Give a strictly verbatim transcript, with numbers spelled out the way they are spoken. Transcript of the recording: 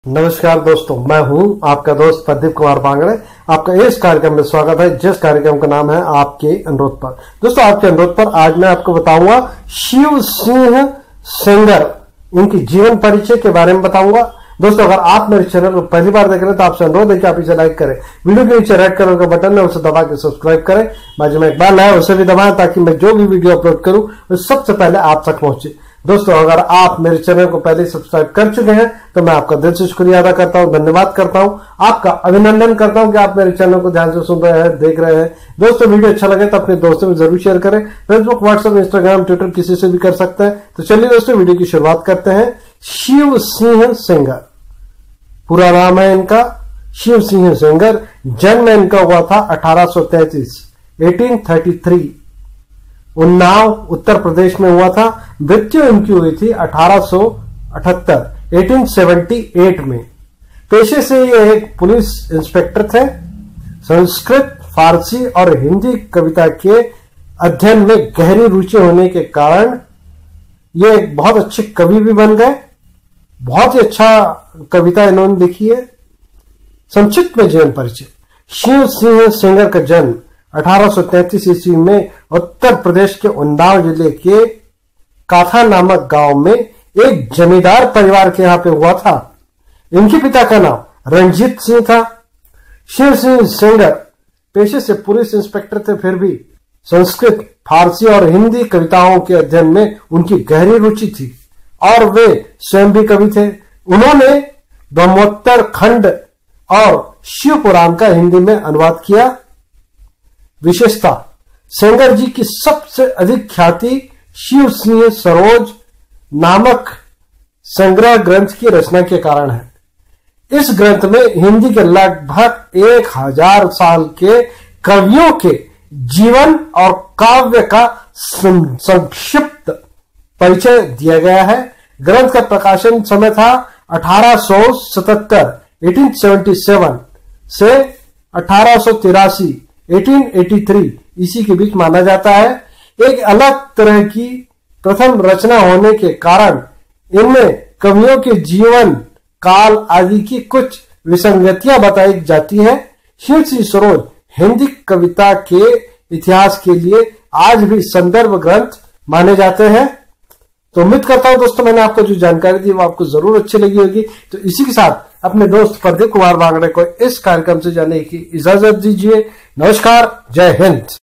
नमस्कार दोस्तों, मैं हूं आपका दोस्त प्रदीप कुमार बांगड़े। आपका इस कार्यक्रम में स्वागत है, जिस कार्यक्रम का नाम है आपके अनुरोध पर। दोस्तों, आपके अनुरोध पर आज मैं आपको बताऊंगा शिव सिंह सेंगर, इनकी जीवन परिचय के बारे में बताऊंगा। दोस्तों, अगर आप मेरे चैनल को पहली बार देख रहे हैं तो आपसे अनुरोध है कि आप इसे लाइक करें, वीडियो के नीचे रेड कलर का बटन है उसे दबा के सब्सक्राइब करें, बाजू में एक बेल है उसे भी दबाएं ताकि मैं जो भी वीडियो अपलोड करूं वो सबसे पहले आप तक पहुंचे। दोस्तों, अगर आप मेरे चैनल को पहले सब्सक्राइब कर चुके हैं तो मैं आपका दिल से शुक्रिया अदा करता हूं, धन्यवाद करता हूं, आपका अभिनंदन करता हूं कि आप मेरे चैनल को ध्यान से सुन रहे हैं, देख रहे हैं। दोस्तों, वीडियो अच्छा लगे तो अपने दोस्तों में जरूर शेयर करें। फेसबुक, व्हाट्सएप, इंस्टाग्राम, ट्विटर किसी से भी कर सकते हैं। तो चलिए दोस्तों, वीडियो की शुरुआत करते हैं। शिव सिंह सेंगर, पूरा नाम है इनका शिव सिंह सेंगर। जन्म इनका हुआ था अठारह सौ तैंतीस अठारह सौ तैंतीस, उन्नाव उत्तर प्रदेश में हुआ था। मृत्यु इनकी हुई थी अठारह सौ अठहत्तर अठारह सौ अठहत्तर में। पेशे से ये एक पुलिस इंस्पेक्टर थे। संस्कृत, फारसी और हिंदी कविता के अध्ययन में गहरी रुचि होने के कारण ये एक बहुत अच्छे कवि भी बन गए। बहुत ही अच्छा कविता इन्होंने लिखी है। संक्षिप्त में जीवन परिचय। शिव सिंह सेंगर का जन्म अठारह सौ तैंतीस ईस्वी में उत्तर प्रदेश के उन्नाव जिले के काथा नामक गांव में एक जमींदार परिवार के यहां पे हुआ था। इनके पिता का नाम रंजीत सिंह था। शिव सिंह सेंगर पेशे से पुलिस इंस्पेक्टर थे, फिर भी संस्कृत, फारसी और हिंदी कविताओं के अध्ययन में उनकी गहरी रुचि थी और वे स्वयं भी कवि थे। उन्होंने ब्रह्मोत्तर खंड और शिव पुराण का हिंदी में अनुवाद किया। विशेषता, सेंगर जी की सबसे अधिक ख्याति शिव सिंह सरोज नामक संग्रह ग्रंथ की रचना के कारण है। इस ग्रंथ में हिंदी के लगभग एक हजार साल के कवियों के जीवन और काव्य का संक्षिप्त परिचय दिया गया है। ग्रंथ का प्रकाशन समय था अठारह सौ सतहत्तर अठारह सौ सतहत्तर से अठारह सौ तिरासी अठारह सौ तिरासी इसी के बीच माना जाता है। एक अलग तरह की प्रथम रचना होने के कारण इनमें कवियों के जीवन काल आदि की कुछ विसंगतियां बताई जाती है। शिव सिंह सरोज हिंदी कविता के इतिहास के लिए आज भी संदर्भ ग्रंथ माने जाते हैं। तो उम्मीद करता हूं दोस्तों, मैंने आपको जो जानकारी दी वो आपको जरूर अच्छी लगी होगी। तो इसी के साथ अपने दोस्त प्रदीप कुमार बांगड़े को इस कार्यक्रम से जाने की इजाजत दीजिए। नमस्कार, जय हिंद।